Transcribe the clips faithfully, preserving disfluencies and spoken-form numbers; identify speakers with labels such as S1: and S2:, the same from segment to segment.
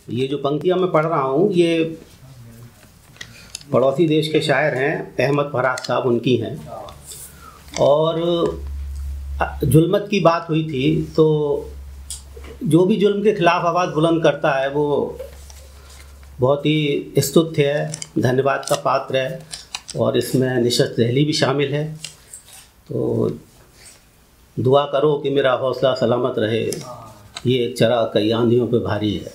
S1: ये जो पंक्तियाँ मैं पढ़ रहा हूँ ये पड़ोसी देश के शायर हैं, अहमद फराज साहब उनकी हैं। और जुल्मत की बात हुई थी तो जो भी जुल्म के खिलाफ आवाज़ बुलंद करता है वो बहुत ही स्तुत्य है, धन्यवाद का पात्र है। और इसमें निशत दहली भी शामिल है। तो दुआ करो कि मेरा हौसला सलामत रहे, ये एक चरा कई आंधियों पे भारी है।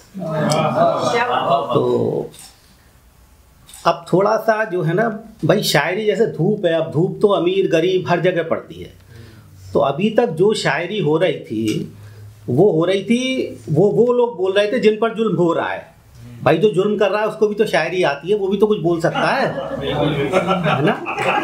S1: तो अब थोड़ा सा जो है ना भाई, शायरी जैसे धूप है, अब धूप तो अमीर गरीब हर जगह पड़ती है। तो अभी तक जो शायरी हो रही थी वो हो रही थी वो वो लोग बोल रहे थे जिन पर जुल्म हो रहा है। भाई जो जुल्म कर रहा है उसको भी तो शायरी आती है, वो भी तो कुछ बोल सकता है, है ना।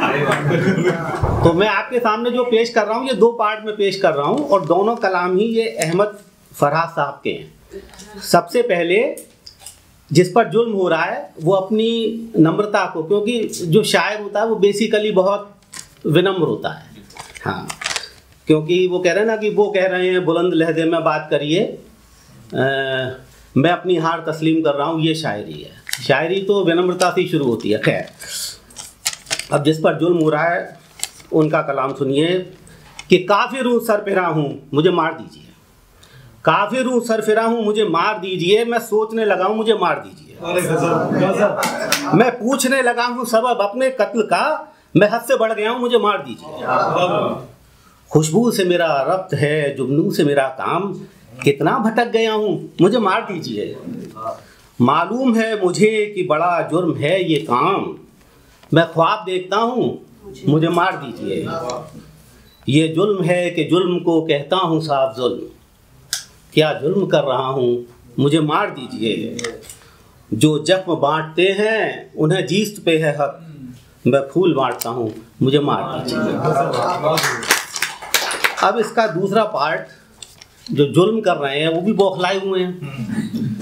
S1: तो मैं आपके सामने जो पेश कर रहा हूँ ये दो पार्ट में पेश कर रहा हूँ और दोनों कलाम ही ये अहमद फराज साहब के हैं। सबसे पहले जिस पर जुल्म हो रहा है वो अपनी नम्रता को, क्योंकि जो शायर होता है वो बेसिकली बहुत विनम्र होता है। हाँ, क्योंकि वो कह रहे हैं ना कि वो कह रहे हैं बुलंद लहजे में बात करिए, मैं अपनी हार तस्लीम कर रहा हूँ, ये शायरी है। शायरी तो विनम्रता से शुरू होती है। खैर, अब जिस पर जुल्म हो रहा है उनका कलाम सुनिए कि काफिर हूँ सरफिरा हूँ मुझे मार दीजिए, काफिर हूँ सरफिरा हूँ मुझे मार दीजिए, मैं सोचने लगा हूँ मुझे मार दीजिए, मैं पूछने लगा हूँ सबब अपने कत्ल का, मैं हद से बढ़ गया हूँ मुझे मार दीजिए। खुशबू से मेरा रब्त है जुगनू से मेरा काम, कितना भटक गया हूँ मुझे मार दीजिए। मालूम है मुझे कि बड़ा जुर्म है ये काम, मैं ख्वाब देखता हूँ मुझे मार दीजिए। ये जुल्म है कि जुल्म को कहता हूँ साफ जुल्म, क्या जुल्म कर रहा हूँ मुझे मार दीजिए। जो जख्म बांटते हैं उन्हें जीस्त पे है हक, मैं फूल बांटता हूँ मुझे मार दीजिए। अब इसका दूसरा पार्ट, जो जुल्म कर रहे हैं वो भी बौखलाए हुए हैं।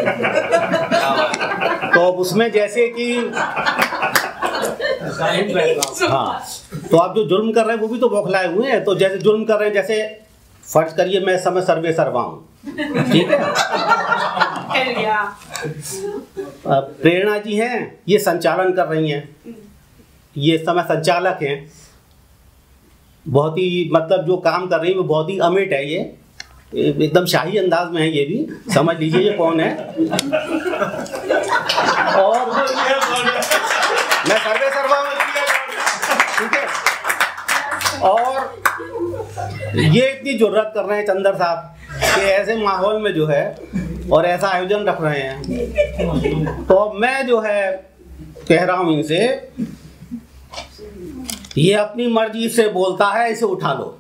S1: तो अब उसमें जैसे कि हाँ, तो आप जो जुल्म कर रहे हैं वो भी तो बौखलाए हुए हैं। तो जैसे जुल्म कर रहे हैं, जैसे फर्ज करिए मैं समय सर्वे सरवा हूँ, ठीक है। प्रेरणा जी हैं, ये संचालन कर रही हैं, ये समय संचालक हैं। बहुत ही मतलब जो काम कर रही है वो बहुत ही अमिट है, ये एकदम शाही अंदाज में है, ये भी समझ लीजिए ये कौन है। और मैं सर्वे सर्वा, ठीक है। और ये इतनी जुर्रत कर रहे हैं चंदर साहब कि ऐसे माहौल में जो है और ऐसा आयोजन रख रहे हैं। तो अब मैं जो है कह रहा हूँ इनसे, ये अपनी मर्जी से बोलता है इसे उठा लो,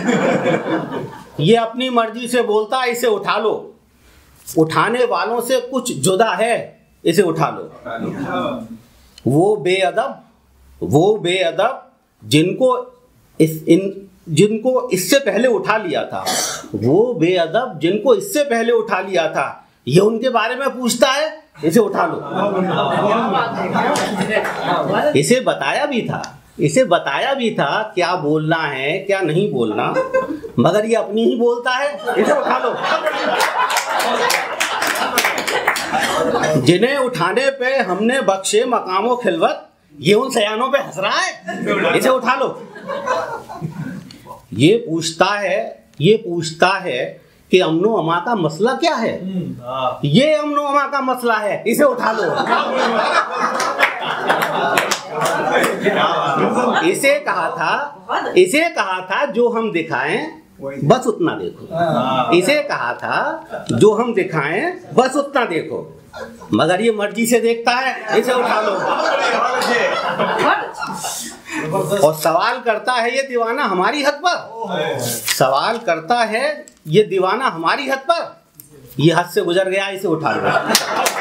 S1: ये अपनी मर्जी से बोलता है इसे उठा लो, उठाने वालों से कुछ जुदा है इसे उठा लो। वो बेअदब वो बेअदब जिनको इस इन जिनको इससे पहले उठा लिया था, वो बेअदब जिनको इससे पहले उठा लिया था, ये उनके बारे में पूछता है इसे उठा लो। इसे बताया भी था इसे बताया भी था क्या बोलना है क्या नहीं बोलना, मगर ये अपनी ही बोलता है इसे उठा लो। जिन्हें उठाने पे हमने बख्शे मकामों खिलवत, ये उन सयानों पे हंस रहा है इसे उठा लो। ये पूछता है ये पूछता है कि अमनो अमा का मसला क्या है, ये अमनो अमा का मसला है इसे उठा लो। इसे कहा था इसे कहा था जो हम दिखाएं बस उतना देखो, इसे कहा था जो हम दिखाएं बस उतना देखो, मगर ये मर्जी से देखता है इसे उठा लो। और सवाल करता है ये दीवाना हमारी हद पर, सवाल करता है ये दीवाना हमारी हद पर, ये हद से गुजर गया इसे उठा लो।